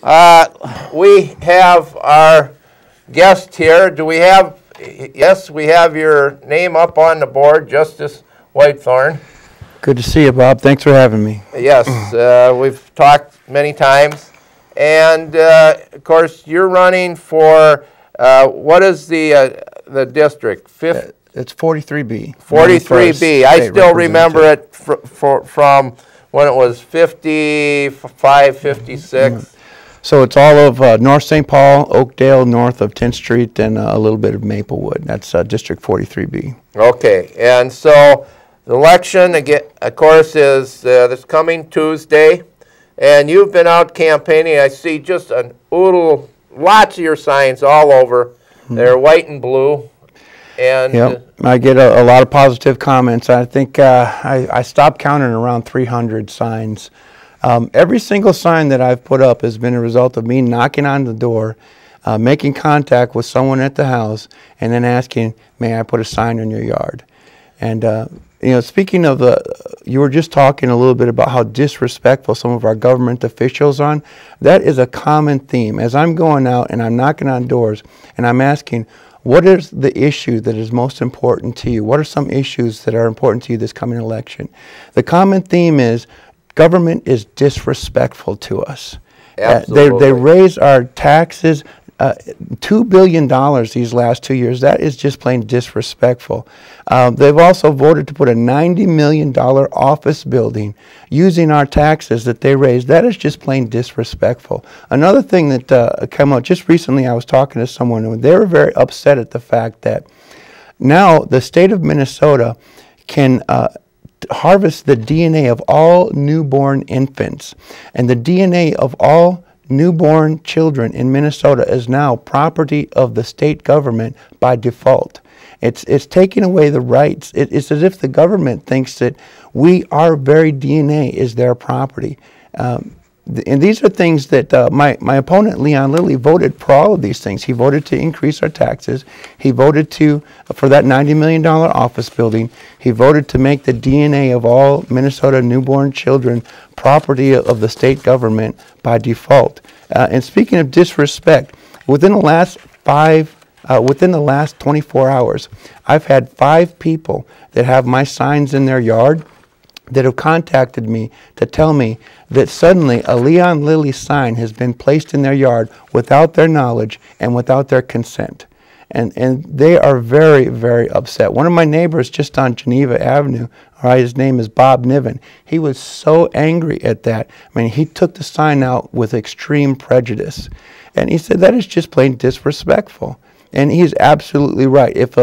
We have our guest here. Do we have, yes, we have your name up on the board, Justice Whitethorn. Good to see you, Bob. Thanks for having me. Yes, we've talked many times. And, of course, you're running for, what is the district? It's 43B. 43B. I still remember it from when it was 55, 56. So it's all of North St. Paul, Oakdale, north of 10th Street, and a little bit of Maplewood. That's District 43B. Okay, and so the election, again, of course, is this coming Tuesday, and you've been out campaigning. I see just an oodle, lots of your signs all over. They're white and blue. And yep. I get a lot of positive comments. I think I stopped counting around 300 signs. Every single sign that I've put up has been a result of me knocking on the door, making contact with someone at the house, and then asking, may I put a sign in your yard? And you know, speaking of you were just talking a little bit about how disrespectful some of our government officials are. That is a common theme. As I'm going out and I'm knocking on doors and I'm asking, what is the issue that is most important to you? What are some issues that are important to you this coming election? The common theme is government is disrespectful to us. Absolutely. They raise our taxes $2 billion these last 2 years. That is just plain disrespectful. They've also voted to put a $90 million office building using our taxes that they raised. That is just plain disrespectful. Another thing that came out just recently, I was talking to someone and they were very upset at the fact that now the state of Minnesota can harvest the DNA of all newborn infants, and the DNA of all newborn children in Minnesota is now property of the state government by default. It's taking away the rights. It's as if the government thinks that our very DNA is their property. And these are things that my opponent, Lillie, voted for all of these things. He voted to increase our taxes. He voted for that $90 million office building. He voted to make the DNA of all Minnesota newborn children property of the state government by default. And speaking of disrespect, within the last 24 hours, I've had 5 people that have my signs in their yard that have contacted me to tell me that suddenly a Lillie sign has been placed in their yard without their knowledge and without their consent. And they are very, very upset. One of my neighbors just on Geneva Avenue, his name is Bob Niven, he was so angry at that. I mean, he took the sign out with extreme prejudice. And he said that is just plain disrespectful. And he's absolutely right. If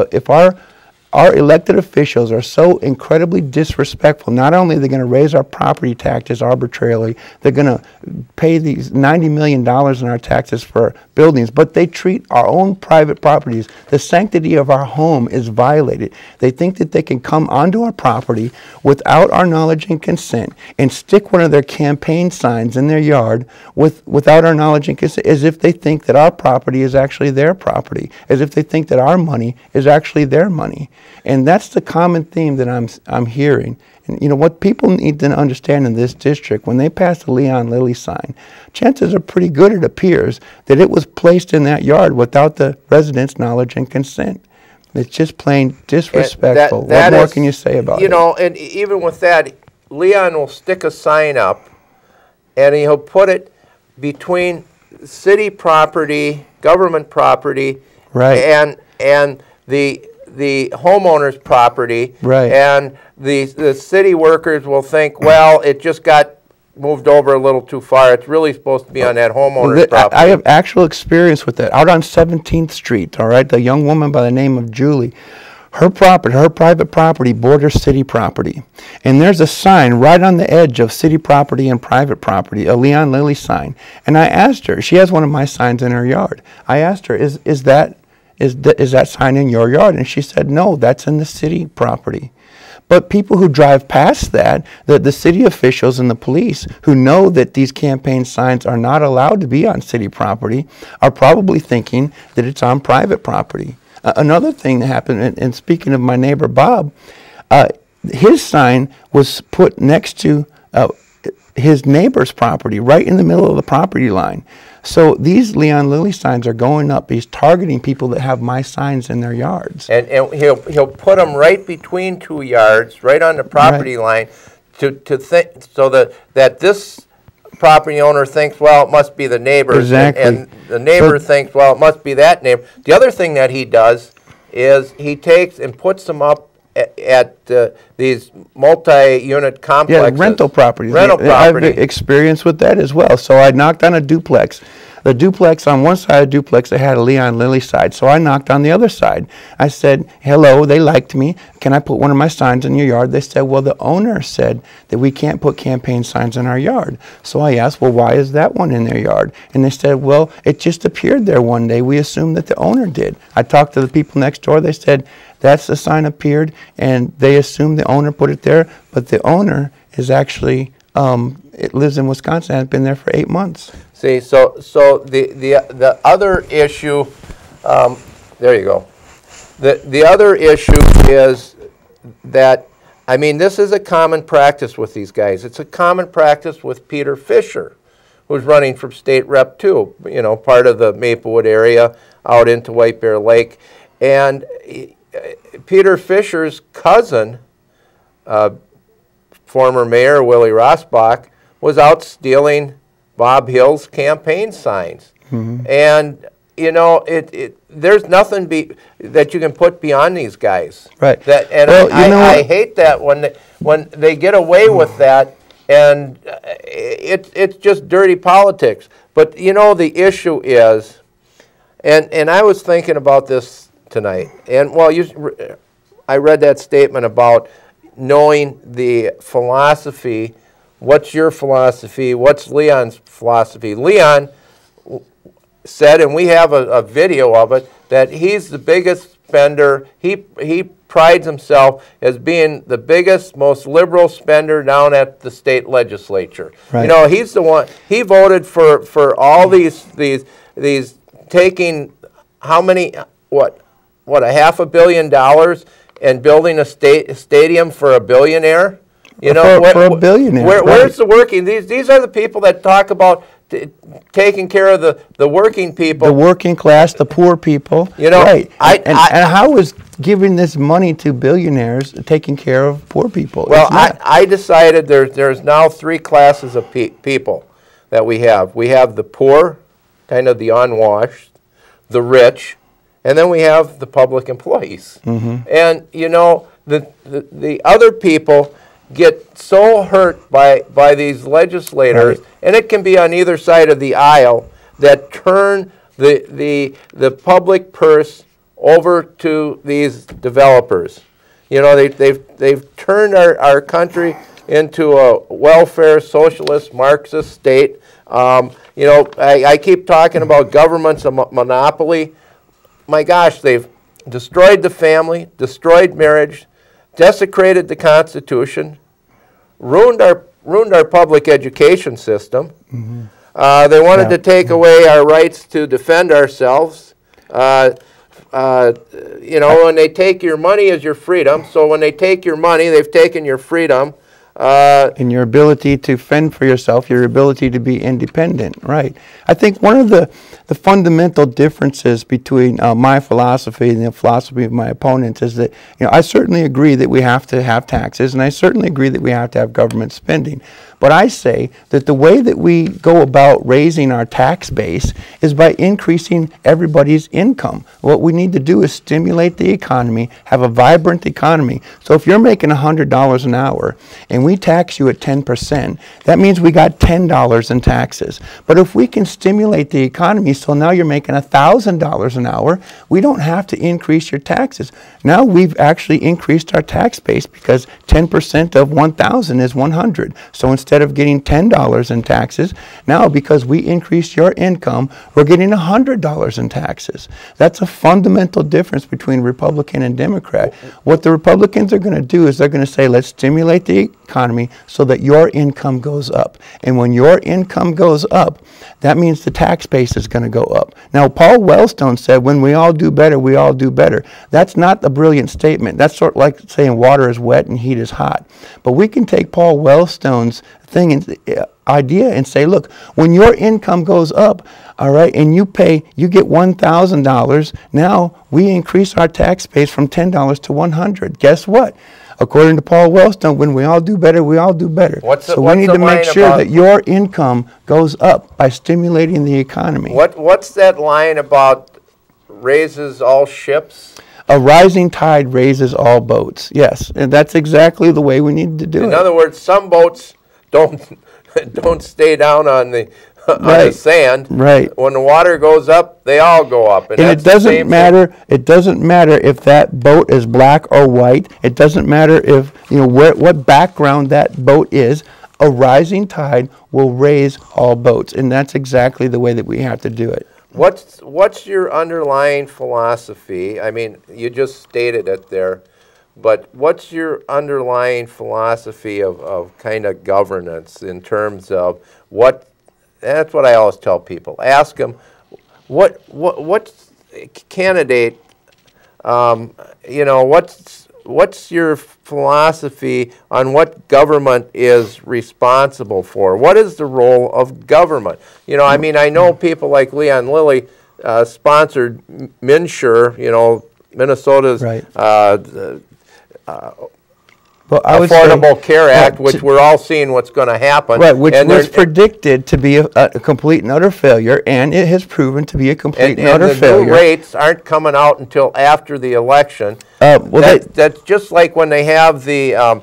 our elected officials are so incredibly disrespectful, not only are they going to raise our property taxes arbitrarily, they're going to pay these $90 million in our taxes for buildings, but they treat our own private properties. The sanctity of our home is violated. They think that they can come onto our property without our knowledge and consent and stick one of their campaign signs in their yard without our knowledge and consent, as if they think that our property is actually their property, as if they think that our money is actually their money. And that's the common theme that I'm hearing. And you know what people need to understand in this district, when they pass the Lillie sign, chances are pretty good, it appears, that it was placed in that yard without the residents' knowledge and consent. It's just plain disrespectful. What more can you say about it? You know, and even with that, Leon will stick a sign up and he'll put it between city property, government property, right, and the homeowner's property, right, and the city workers will think, well, it just got moved over a little too far. It's really supposed to be on that homeowner's property. I have actual experience with that. Out on 17th Street, all right, the young woman by the name of Julie, her property, her private property borders city property. And there's a sign right on the edge of city property and private property, a Lillie sign. And I asked her, she has one of my signs in her yard. I asked her, is that sign in your yard? And she said, no, that's in the city property. But people who drive past that, the city officials and the police who know that these campaign signs are not allowed to be on city property are probably thinking that it's on private property. Another thing that happened, and speaking of my neighbor Bob, his sign was put next to his neighbor's property, right in the middle of the property line. So these Leon Lillie signs are going up. He's targeting people that have my signs in their yards. And he'll put them right between 2 yards, right on the property line, to think so that this property owner thinks, well, it must be the neighbor, and the neighbor thinks, well, it must be that neighbor. The other thing that he does is he takes and puts them up at these multi-unit complexes. Yeah, rental properties. Rental property. I've experience with that as well. So I knocked on a duplex. The duplex, on one side of the duplex, they had a Leon Lillie side. So I knocked on the other side. I said, hello, they liked me. Can I put one of my signs in your yard? They said, well, the owner said that we can't put campaign signs in our yard. So I asked, well, why is that one in their yard? And they said, well, it just appeared there one day. We assumed that the owner did. I talked to the people next door. They said, that's the sign appeared, and they assumed the owner put it there. But the owner is actually, it lives in Wisconsin, and has been there for 8 months. See, so the other issue, there you go. The other issue is that, I mean, this is a common practice with these guys. It's a common practice with Peter Fisher, who's running for state rep too, you know, part of the Maplewood area out into White Bear Lake. And Peter Fisher's cousin, former mayor Willie Rosbach, was out stealing Bob Hill's campaign signs. And, you know, there's nothing that you can put beyond these guys. Right. And well, I hate that when they get away with that, and it's just dirty politics. But, you know, the issue is, and I was thinking about this tonight, and, well, I read that statement about knowing the philosophy. What's your philosophy? What's Leon's philosophy? Leon said, and we have a video of it, that he's the biggest spender. He prides himself as being the biggest, most liberal spender down at the state legislature. Right. You know, he's the one. He voted for all these taking how many, what $500 million and building a stadium for a billionaire. You know, for a billionaire. Where's the working? These are the people that talk about taking care of the working people. The working class, the poor people. You know, right. And how is giving this money to billionaires taking care of poor people? Well, I decided there's now 3 classes of people that we have. We have the poor, kind of the unwashed, the rich, and then we have the public employees. And, you know, the other people get so hurt by these legislators, and it can be on either side of the aisle, that turn the public purse over to these developers. You know, they've turned our country into a welfare socialist Marxist state. You know, I keep talking about government's a monopoly. My gosh, they've destroyed the family, destroyed marriage, desecrated the Constitution, ruined our public education system. They wanted to take away our rights to defend ourselves. You know, when they take your money as your freedom, so when they take your money, they've taken your freedom. And your ability to fend for yourself, your ability to be independent, right? I think one of the fundamental differences between my philosophy and the philosophy of my opponents is that, you know, I certainly agree that we have to have taxes, and I certainly agree that we have to have government spending. But I say that the way that we go about raising our tax base is by increasing everybody's income. What we need to do is stimulate the economy, have a vibrant economy. So if you're making $100 an hour and we tax you at 10%, that means we got $10 in taxes. But if we can stimulate the economy, so now you're making $1,000 an hour, we don't have to increase your taxes. Now we've actually increased our tax base because 10% of 1,000 is 100. So instead of getting $10 in taxes, now because we increased your income, we're getting $100 in taxes. That's a fundamental difference between Republican and Democrat. What the Republicans are going to do is they're going to say, let's stimulate the economy so that your income goes up. And when your income goes up, that means the tax base is going to go up. Now, Paul Wellstone said, when we all do better, we all do better. That's not a brilliant statement. That's sort of like saying water is wet and heat is hot. But we can take Paul Wellstone's thing and idea and say, look, when your income goes up, all right, and you get $1,000, now we increase our tax base from $10 to $100. Guess what? According to Paul Wellstone, when we all do better, we all do better. So we need to make sure that your income goes up by stimulating the economy. What's that line about raises all ships? A rising tide raises all boats. Yes, and that's exactly the way we need to do it. In other words, some boats don't stay down on the sand. Right. When the water goes up, they all go up. And it doesn't matter. It doesn't matter if that boat is black or white. It doesn't matter if what background that boat is. A rising tide will raise all boats, and that's exactly the way that we have to do it. What's your underlying philosophy? I mean, you just stated it there, but what's your underlying philosophy of kind of governance in terms of what? That's what I always tell people. Ask them, what candidate? What's your philosophy on what government is responsible for? What is the role of government? I mean, I know people like Leon Lillie sponsored MNsure, Minnesota's Affordable Care Act, which we're all seeing what's going to happen. Right, which was predicted to be a complete and utter failure, and it has proven to be a complete and utter failure. And the new rates aren't coming out until after the election. That's just like when they have the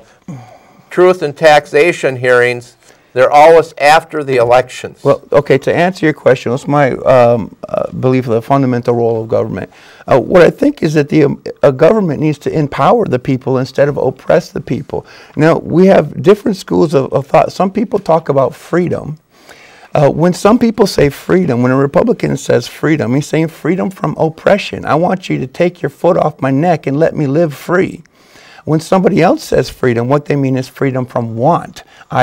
truth and taxation hearings. They're always after the elections. Well, okay, to answer your question, what's my belief of the fundamental role of government? What I think is that a government needs to empower the people instead of oppress the people. Now, we have different schools of thought. Some people talk about freedom. When some people say freedom, when a Republican says freedom, he's saying freedom from oppression. I want you to take your foot off my neck and let me live free. When somebody else says freedom, what they mean is freedom from want.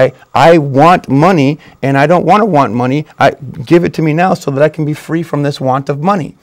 I want money, and I don't want to want money. Give it to me now so that I can be free from this want of money.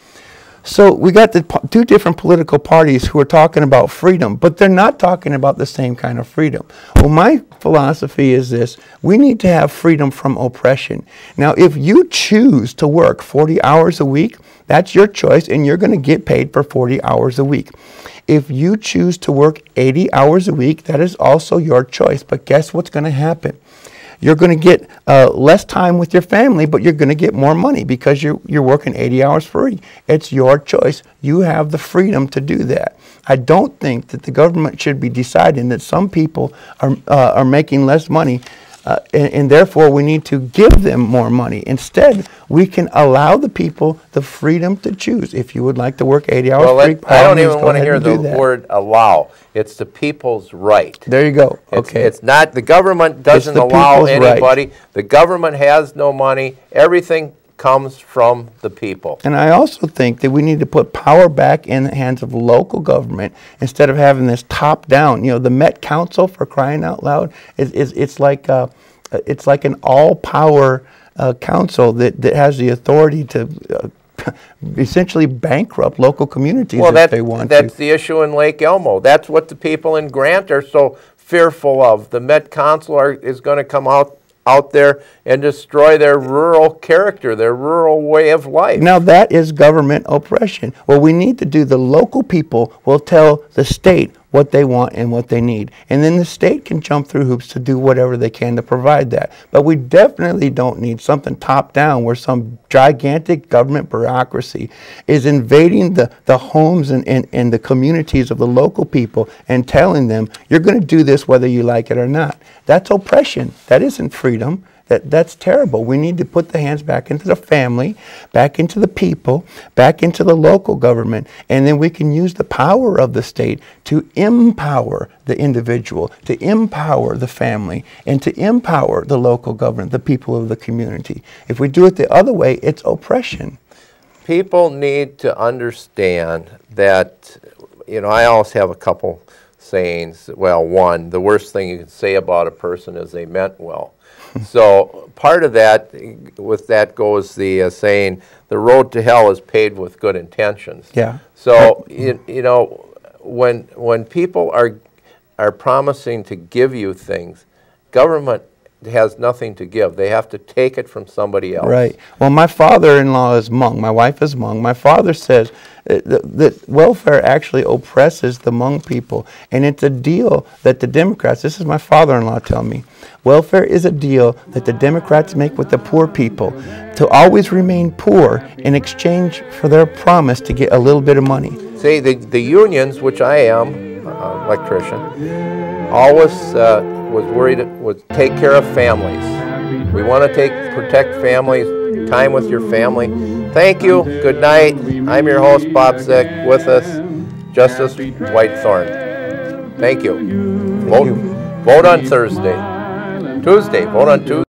So we got the two different political parties who are talking about freedom, but they're not talking about the same kind of freedom. Well, my philosophy is this: we need to have freedom from oppression. Now, if you choose to work 40 hours a week, that's your choice, and you're going to get paid for 40 hours a week. If you choose to work 80 hours a week, that is also your choice. But guess what's going to happen? You're going to get less time with your family, but you're going to get more money because you're working 80 hours free. It's your choice. You have the freedom to do that. I don't think that the government should be deciding that some people are making less money, and therefore we need to give them more money. Instead, we can allow the people the freedom to choose. If you would like to work 80 hours free, I don't even want to hear the word allow. It's the people's right. There you go. Okay. It's not, the government doesn't allow anybody. Right. The government has no money. Everything comes from the people. And I also think that we need to put power back in the hands of local government instead of having this top-down. The Met Council, for crying out loud, it's like an all-power council that has the authority to essentially bankrupt local communities if they want to. That's the issue in Lake Elmo. That's what the people in Grant are so fearful of. The Met Council is going to come out there and destroy their rural character, their rural way of life. Now that is government oppression. What we need to do, the local people will tell the state what they want and what they need. And then the state can jump through hoops to do whatever they can to provide that. But we definitely don't need something top down where some gigantic government bureaucracy is invading the homes and the communities of the local people and telling them, you're going to do this whether you like it or not. That's oppression. That isn't freedom. That's terrible. We need to put the hands back into the family, back into the people, back into the local government, and then we can use the power of the state to empower the individual, to empower the family, and to empower the local government, the people of the community. If we do it the other way, it's oppression. People need to understand that, I always have a couple sayings. Well, one, the worst thing you can say about a person is they meant well. So part of that, with that goes the saying, the road to hell is paved with good intentions. Yeah. So, when people are promising to give you things, government has nothing to give. They have to take it from somebody else. Right. Well, my father-in-law is Hmong. My wife is Hmong. My father says that welfare actually oppresses the Hmong people. And it's a deal that the Democrats, this is my father-in-law telling me, welfare is a deal that the Democrats make with the poor people to always remain poor in exchange for their promise to get a little bit of money. See, the unions, which I am, electrician, always was worried would take care of families. We want to protect families, time with your family. Thank you. Good night. I'm your host, Bob Zick. With us, Justice Whitethorn. Thank you. Vote on Thursday. Tuesday. Vote on Tuesday.